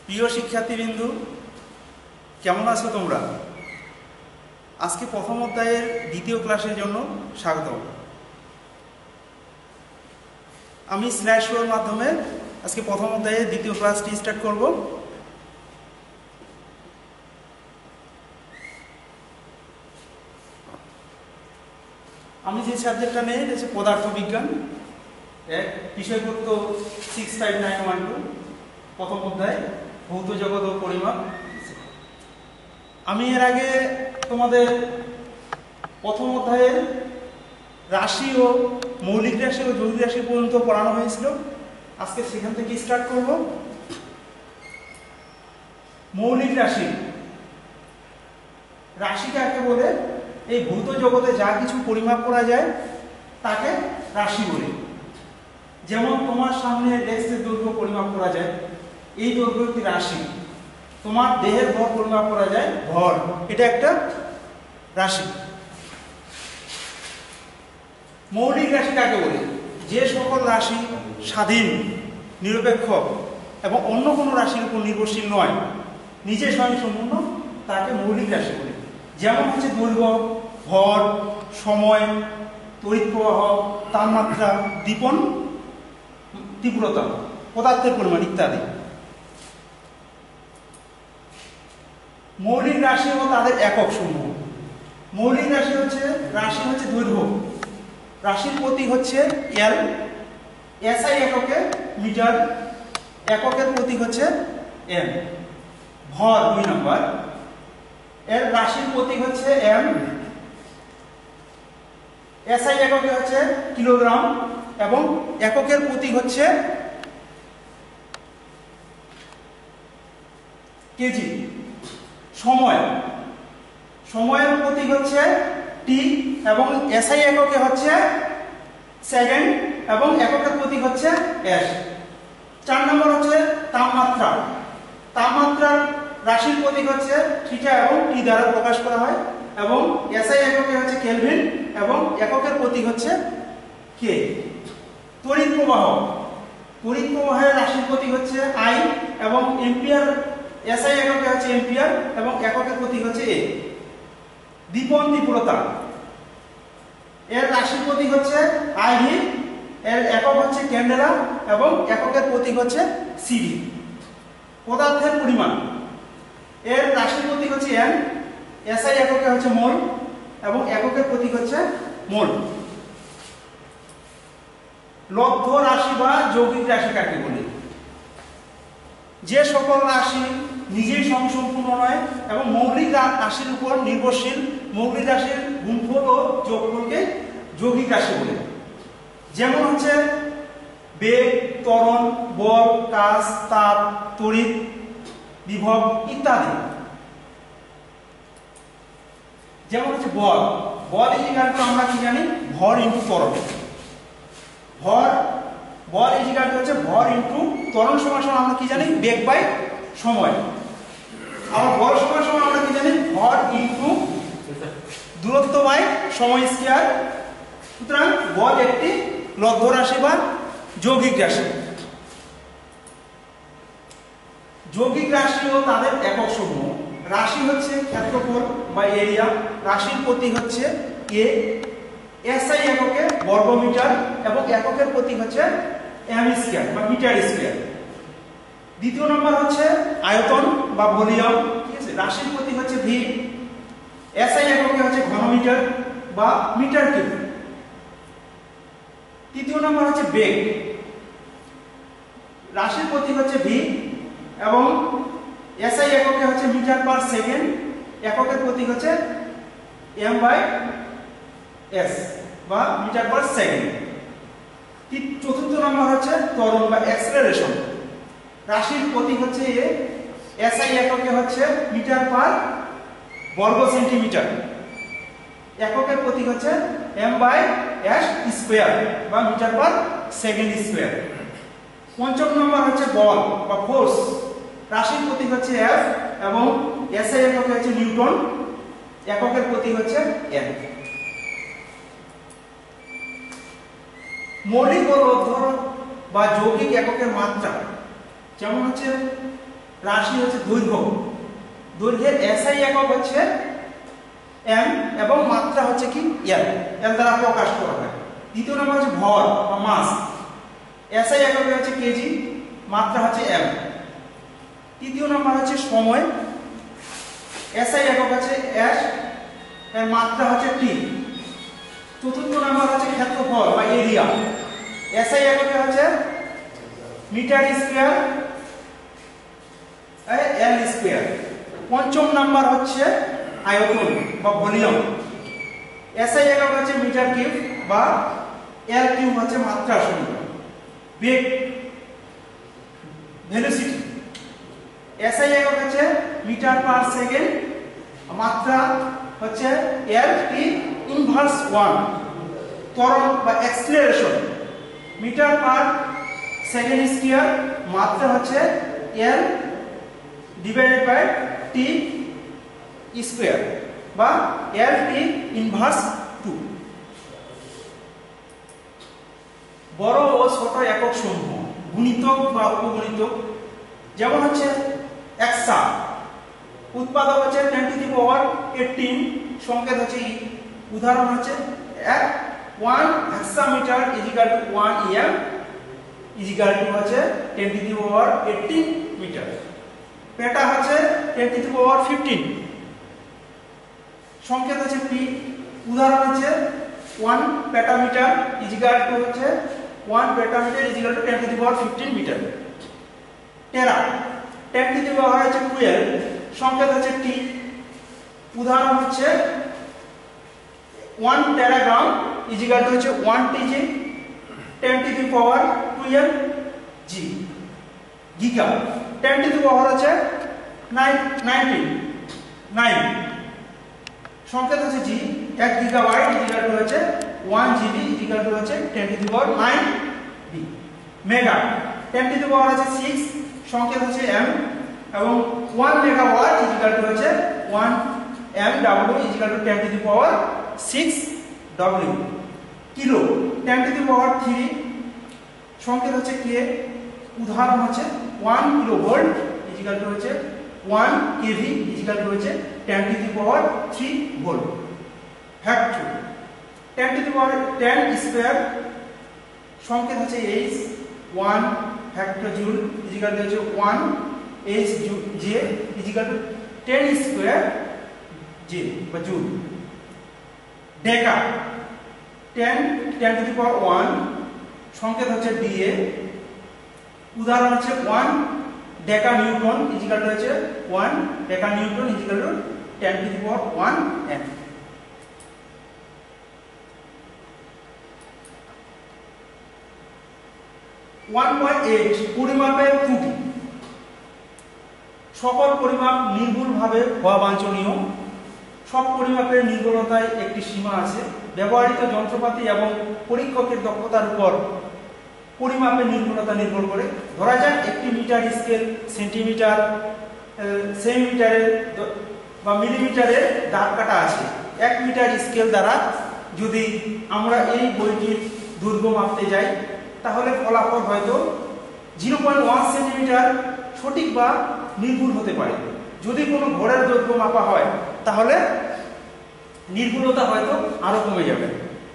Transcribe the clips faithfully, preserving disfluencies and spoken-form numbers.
প্রিয় শিক্ষার্থীবৃন্দু, কেমন আছো তোমরা? আজকে প্রথম অধ্যায়ের দ্বিতীয় ক্লাসের জন্য স্বাগত। আমি স্ল্যাশ শোর মাধ্যমে আজকে প্রথম অধ্যায়ের দ্বিতীয় ক্লাসটি স্টার্ট করব। আমি যে সাবজেক্টটা নেই হচ্ছে পদার্থবিজ্ঞান, এক বিষয়বস্তু six five nine one two, প্রথম অধ্যায় ভৌত জগৎ ও পরিমাপ। আমি এর আগে তোমাদের প্রথম অধ্যায়ের রাশি ও মৌলিক রাশি ও যৌগিক রাশি পর্যন্ত পড়ানো হয়েছিল। আজকে সেখান থেকে স্টার্ট করব। মৌলিক রাশি, রাশি কাকে বলে? এই ভৌত জগতে যা কিছু পরিমাপ করা যায় তাকে রাশি বলে। যেমন তোমার সামনে ডেস্কের দৈর্ঘ্য পরিমাপ করা যায়, এই দৈর্ঘ্য একটি রাশি। তোমার দেহের ভর পরিমাপ করা যায়, ভর, এটা একটা রাশি। মৌলিক রাশি কাকে বলে? যে সকল রাশি স্বাধীন, নিরপেক্ষ এবং অন্য কোনো রাশির উপর নির্ভরশীল নয়, নিজে স্বয়ংসম্পূর্ণ, তাকে মৌলিক রাশি বলে। যেমন হচ্ছে দৈর্ঘ্য, ভর, সময়, তড়িৎ প্রবাহ, তাপমাত্রা, দীপন, তীব্রতা, পদার্থের পরিমাণ ইত্যাদি। মৌলিক রাশি ও তাদের একক সমূহ। মৌলিক রাশি হচ্ছে রাশি হচ্ছে দৈর্ঘ্য, রাশির প্রতীক হচ্ছে এল, এসআই এককে মিটার, এককের প্রতীক হচ্ছে এম। ভর দুই নম্বর, এর রাশির প্রতীক হচ্ছে এম, এসআই এককে হচ্ছে কিলোগ্রাম এবং এককের প্রতীক হচ্ছে কেজি। সময়, সময়ের প্রতীক হচ্ছে টি এবং এসআই এককে হচ্ছে সেকেন্ড এবং এককের প্রতীক হচ্ছে এস। চার নম্বর হচ্ছে তাপমাত্রা। তাপমাত্রার রাশির প্রতীক হচ্ছে থিটা এবং টি দ্বারা প্রকাশ করা হয় এবং এসআই এককে হচ্ছে কেলভিন এবং এককের প্রতীক হচ্ছে কে। তড়িৎ প্রবাহ, তড়িৎ প্রবাহের রাশির প্রতীক হচ্ছে আই এবং এম্পিয়ার, এসআই এককে হচ্ছে এম্পিয়ার এবং এককের প্রতীক হচ্ছে এ। দীপন তীব্রতা, এর রাশির প্রতীক হচ্ছে আইভি, এর একক হচ্ছে ক্যান্ডেলা এবং এককের প্রতীক হচ্ছে সিডি। পদার্থের পরিমাণ, এর রাশির প্রতীক হচ্ছে এন, এসআই এককে হচ্ছে মোল এবং এককের প্রতীক হচ্ছে মোল। লব্ধ রাশি বা যৌগিক রাশি কাকে বলে? যে সকল রাশি নিজেই স্বয়ংসম্পূর্ণ নয় এবং মৌলিক রাশির উপর নির্ভরশীল, মৌলিক রাশির গুণফল ও যোগফলকে যৌগিক রাশি বলে। যেমন হচ্ছে বেগ, ত্বরণ, বল, কাজ, তাপ, তড়িৎ, বিভব ইত্যাদি। যেমন হচ্ছে বল, বল ইজিক্যাল টু আমরা কি জানি? ভর ইন্টু ত্বরণ। ভর, বল ইজিক্যাল টু হচ্ছে ভর ইন্টু ত্বরণ সমান সমান আমরা কি জানি? বেগ বাই সময়। আবার বল সমান সমান আমরা কি জানি? ভর ইন্টু দূরত্ব বাই সময় স্কয়ার। সুতরাং বল একটি লব্ধ রাশি বা যৌগিক রাশি। যৌগিক রাশি ও তাদের একক সমূহ। রাশি হচ্ছে ক্ষেত্রফল বা এরিয়া, রাশির প্রতীক হচ্ছে এ, এসআই এককে বর্গমিটার এবং এককের প্রতীক হচ্ছে এম স্কয়ার বা মিটার স্কয়ার। দ্বিতীয় নম্বর হচ্ছে আয়তন বা ভলিউম, ঠিক আছে? রাশির প্রতীক হচ্ছে ভি, এসআই এককে হচ্ছে ঘনমিটার বা মিটার কিউব। তৃতীয় নম্বর হচ্ছে বেগ, রাশির প্রতীক হচ্ছে ভি এবং এসআই এককে হচ্ছে মিটার পার সেকেন্ড, এককের প্রতীক হচ্ছে এম বাই এস বা মিটার পার সেকেন্ড। চতুর্থ নম্বর হচ্ছে ত্বরণ বা অ্যাক্সেলারেশন, রাশির প্রতীক হচ্ছে এ, এসআই এককে হচ্ছে মিটার পার বর্গ সেন্টিমিটার, এককের প্রতীক হচ্ছে এম বাই এস স্কয়ার বা মিটার পার সেকেন্ড স্কয়ার। পঞ্চম নম্বর হচ্ছে বল বা ফোর্স, রাশির প্রতীক হচ্ছে এফ এবং এসআই এককে হচ্ছে নিউটন, এককের প্রতীক হচ্ছে এন। মৌলিক ও লব্ধ বা যৌগিক এককের মাত্রা, যেমন হচ্ছে রাশি হচ্ছে দৈর্ঘ্য, দৈর্ঘ্যের এসআই একক হচ্ছে এম এবং মাত্রা হচ্ছে কি এল, এল দ্বারা প্রকাশ করা হয়। দ্বিতীয় নম্বর হচ্ছে ভর বা মাস, এসআই একক হচ্ছে কেজি, মাত্রা হচ্ছে এম। তৃতীয় নম্বর হচ্ছে সময়, এসআই একক হচ্ছে এস, এর মাত্রা হচ্ছে টি। চতুর্থ নম্বর হচ্ছে ক্ষেত্রফল বা এরিয়া, এসআই একক হচ্ছে মিটার স্কয়ার এল স্কয়ার। পঞ্চম নাম্বার হচ্ছে আয়তন বা ভলিউম, এসআই একক হচ্ছে মিটার কিউব বা এল কিউব হচ্ছে মাত্রা সমীকরণ। বেগ ভেলোসিটি, এসআই একক হচ্ছে মিটার পার সেকেন্ড, মাত্রা হচ্ছে এল টি ইনভার্স ওয়ান। ত্বরণ বা acceleration, metre per second square, মাত্রা হচ্ছে L divided by T square বা এল টি ইনভার্স টু। বড় ও ছোট একক সমূহ, গুণিতক বা উপগুণিতক, যেমন হচ্ছে এক্সা, উৎপাদক হচ্ছে ten to the power eighteen, সংকেত হচ্ছে ই। উদাহরণ হচ্ছে এক one exametre equal to one M equal to হচ্ছে ten to the power eighteen metre. Peta হচ্ছে ten to the power fifteen, সংকেত হচ্ছে পি। উদাহরণ হচ্ছে ওয়ান পেটামিটার ইজিক্যাল টু হচ্ছে one petametre equal to ten to the power fifteen metre. Tera, ten to the power হচ্ছে twelve, সংকেত হচ্ছে T. উদাহরণ হচ্ছে ওয়ান টেরাগ্রাম ইজিক্যাল টু হচ্ছে one TG ten to the power twelve G. Giga, ten to the power হচ্ছে nineteen nine, সংকেত হচ্ছে G. এক গিগাবাইট ইজিক্যাল টু হচ্ছে ওয়ান জিবি ইজিক্যাল টু হচ্ছে ten to the power nine B. Mega, ten to the power হচ্ছে six, সংকেত হচ্ছে M এবং ওয়ান মেগাওয়াট ইজিক্যাল টু হচ্ছে one M W equal to ten to the power six W. Kilo, ten to the power three, সংকেত হচ্ছে K. উদাহরণ হচ্ছে one kilo volt equal to হচ্ছে ওয়ান কেভি ইজিক্যাল টু হচ্ছে ten to the power three volt. Factor, ten to the power ten square, সংকেত হচ্ছে H, one factor joule equal to হচ্ছে one H J equal to ten square J বা joule. Deca, ten ten to the power one, সংকেত হচ্ছে DA. উদাহরণ হচ্ছে one deca newton equal to হচ্ছে one deca newton equal to ten to the power one M. One point eight পরিমাপের ত্রুটি, সকল পরিমাপ নির্ভুলভাবে হওয়া বাঞ্ছনীয়। সব পরিমাপের নির্ভুলতায় একটি সীমা আছে। ব্যবহৃত যন্ত্রপাতি এবং পরীক্ষকের দক্ষতার উপর পরিমাপের নির্ভুলতা নির্ভর করে। ধরা যাক একটি মিটার স্কেল সেন্টিমিটার সেন্টিমিটারের বা মিলিমিটারের দাগ কাটা আছে। এক মিটার স্কেল দ্বারা যদি আমরা এই বইটির দৈর্ঘ্য মাপতে যাই তাহলে ফলাফল হয়তো জিরো পয়েন্ট ওয়ান সেন্টিমিটার সঠিক বা নির্ভুল হতে পারে। যদি কোনো ঘরের দৈর্ঘ্য মাপা হয় তাহলে নির্ভুলতা হয়তো আরো কমে যাবে।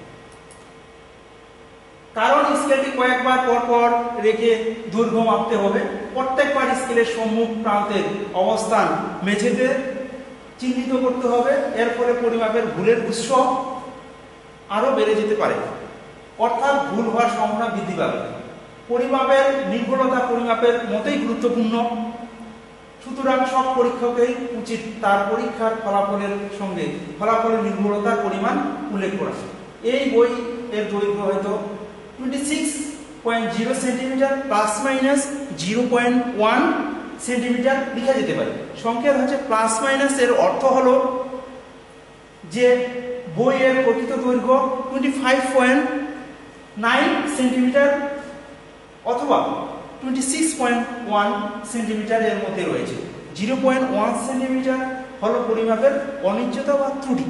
কারণ স্কেলটি কয়েকবার পর পর রেখে দৈর্ঘ্য মাপতে হবে। প্রত্যেকবার স্কেলের সম্মুখ প্রান্তের অবস্থান মেঝেতে চিহ্নিত করতে হবে। এর ফলে পরিমাপের ভুলের উৎস আরো বেড়ে যেতে পারে, অর্থাৎ ভুল হওয়ার সম্ভাবনা বৃদ্ধি পাবে। পরিমাপের নির্ভুলতা পরিমাপের মতোই গুরুত্বপূর্ণ। সুতরাং সব পরীক্ষকেই উচিত তার পরীক্ষার ফলাফলের সঙ্গে ফলাফলের নির্ভুলতার পরিমাণ উল্লেখ করা। এই বই এর দৈর্ঘ্য হয়তো twenty six point zero centimetre plus minus zero point one centimetre লিখা যেতে পারে। সংকেত হচ্ছে প্লাস মাইনাস, এর অর্থ হলো যে বইয়ের প্রকৃত দৈর্ঘ্য twenty five point nine centimetre অথবা twenty six point one centimetre এর মধ্যে রয়েছে। জিরো পয়েন্ট ওয়ান সেন্টিমিটার হল পরিমাপের অনিশ্চয়তা বা ত্রুটি।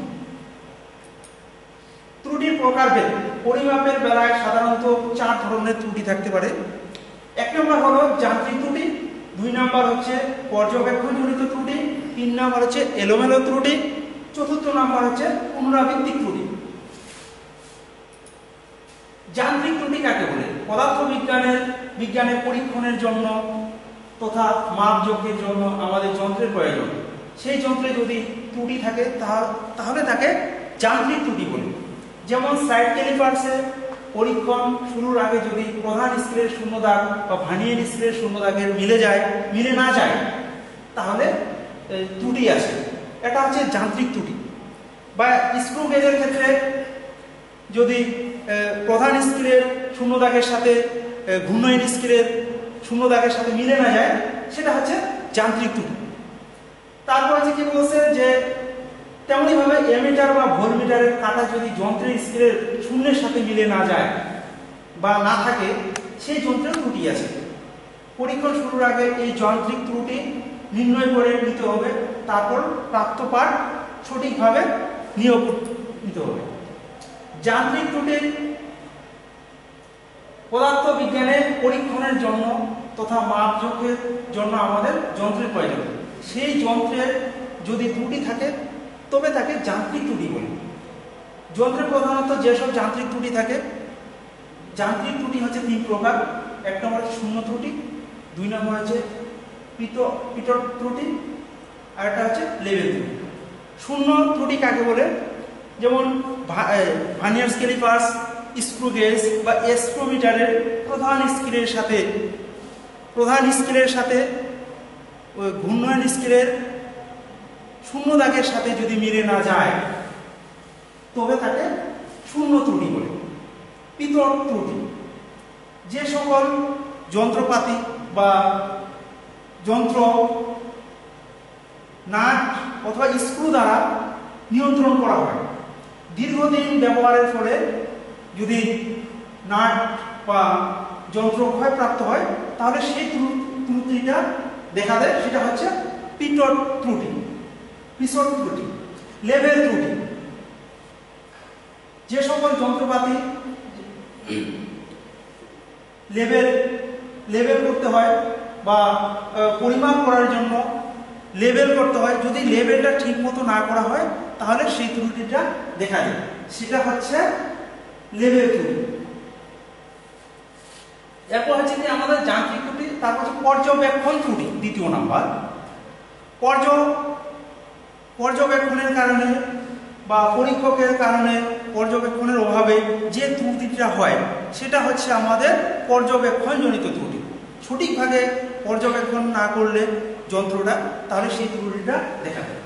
ত্রুটির প্রকারভেদ, পরিমাপের বেলায় সাধারণত চার ধরনের ত্রুটি থাকতে পারে। এক নম্বর হলো যান্ত্রিক ত্রুটি, দুই নাম্বার হচ্ছে পর্যবেক্ষণজনিত ত্রুটি, তিন নাম্বার হচ্ছে এলোমেলো ত্রুটি, চতুর্থ নাম্বার হচ্ছে পুনরাবৃত্তিক ত্রুটি। যান্ত্রিক ত্রুটি কাকে বলে? পদার্থ বিজ্ঞানের বিজ্ঞানের পরীক্ষণের জন্য তথা মাপজোকের জন্য আমাদের যন্ত্রের প্রয়োজন। সেই যন্ত্রে যদি ত্রুটি থাকে তাহলে তাকে যান্ত্রিক ত্রুটি বলে। যেমন সাইড ক্যালিপার্সে পরীক্ষণ শুরুর আগে যদি প্রধান স্কেলের শূন্য দাগ বা ভার্নিয়ার স্কেলের শূন্য দাগের মিলে যায় মিলে না যায় তাহলে ত্রুটি আছে, এটা হচ্ছে যান্ত্রিক ত্রুটি। বা স্ক্রু গেজের ক্ষেত্রে যদি প্রধান স্কেলের শূন্য দাগের সাথে ঘূর্ণয়ন স্কেলের শূন্য দাগের সাথে মিলে না যায় সেটা হচ্ছে যান্ত্রিক ত্রুটি। তারপর আছে কি বলছে যে তেমনি ভাবে অ্যামিটার বা ভোল্টমিটারের কাঁটা যদি যন্ত্রের স্কেলের শূন্যের সাথে মিলে না যায় বা না থাকে সেই যন্ত্রের ত্রুটি আছে। পরীক্ষণ শুরুর আগে এই যান্ত্রিক ত্রুটি নির্ণয় করে নিতে হবে, তারপর প্রাপ্ত পাঠ সঠিকভাবে নিয়োগ নিতে হবে। যান্ত্রিক ত্রুটি পদার্থ বিজ্ঞানে পরীক্ষণের জন্য তথা মাপজোকের জন্য আমাদের যন্ত্রের প্রয়োজন। সেই যন্ত্রের যদি ত্রুটি থাকে তবে তাকে যান্ত্রিক ত্রুটি বলি। যন্ত্রে প্রধানত যেসব যান্ত্রিক ত্রুটি থাকে, যান্ত্রিক ত্রুটি হচ্ছে তিন প্রকার। এক নম্বর হচ্ছে শূন্য ত্রুটি, দুই নম্বর হচ্ছে পিত পিটর ত্রুটি, আর একটা হচ্ছে লেভেল ত্রুটি। শূন্য ত্রুটি কাকে বলে? যেমন ভার্নিয়ার ক্যালিপার্স, স্ক্রু গেজ বা স্ক্রোমিটারের প্রধান স্কেলের সাথে প্রধান স্কেলের সাথে ওই ঘূর্ণয়ন স্কেলের শূন্য দাগের সাথে যদি মিলে না যায় তবে তাকে শূন্য ত্রুটি বলে। পিতর ত্রুটি যে সকল যন্ত্রপাতি বা যন্ত্র নাট অথবা স্ক্রু দ্বারা নিয়ন্ত্রণ করা হয়, দীর্ঘদিন ব্যবহারের ফলে যদি নাট বা যন্ত্র ক্ষয়প্রাপ্ত হয় তাহলে সেই ত্রুটিটা দেখা দেয়, সেটা হচ্ছে পিটর ত্রুটি পিছট ত্রুটি। লেভেল ত্রুটি যে সকল যন্ত্রপাতি লেভেল লেভেল করতে হয় বা পরিমাপ করার জন্য লেভেল করতে হয়, যদি লেভেলটা ঠিক মতো না করা হয় তাহলে সেই ত্রুটিটা দেখা যায়, সেটা হচ্ছে লেভেল ত্রুটি। এরপর হচ্ছে কি আমাদের যান্ত্রিক ত্রুটি, তারপর হচ্ছে পর্যবেক্ষণ ত্রুটি দ্বিতীয় নাম্বার। পর্য পর্যবেক্ষণের কারণে বা পরীক্ষকের কারণে পর্যবেক্ষণের অভাবে যে ত্রুটিটা হয় সেটা হচ্ছে আমাদের পর্যবেক্ষণজনিত ত্রুটি। সঠিকভাবে পর্যবেক্ষণ না করলে যন্ত্রটা তাহলে সেই ত্রুটিটা দেখা যায়।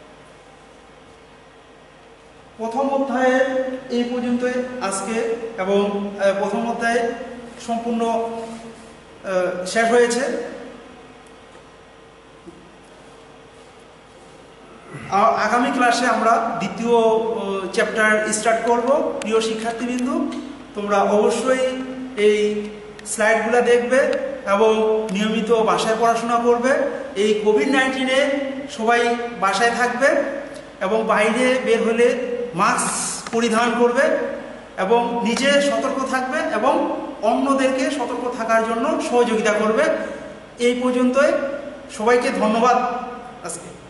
প্রথম অধ্যায়ে এই পর্যন্তই আজকে, এবং প্রথম অধ্যায়ে সম্পূর্ণ শেষ হয়েছে। আগামী ক্লাসে আমরা দ্বিতীয় চ্যাপ্টার স্টার্ট করব। প্রিয় শিক্ষার্থীবৃন্দ, তোমরা অবশ্যই এই স্লাইডগুলো দেখবে এবং নিয়মিত বাসায় পড়াশোনা করবে। এই কোভিড নাইন্টিনে সবাই বাসায় থাকবে এবং বাইরে বের হলে মাস্ক পরিধান করবে এবং নিজে সতর্ক থাকবে এবং অন্যদেরকে সতর্ক থাকার জন্য সহযোগিতা করবে। এই পর্যন্তই, সবাইকে ধন্যবাদ আজকে।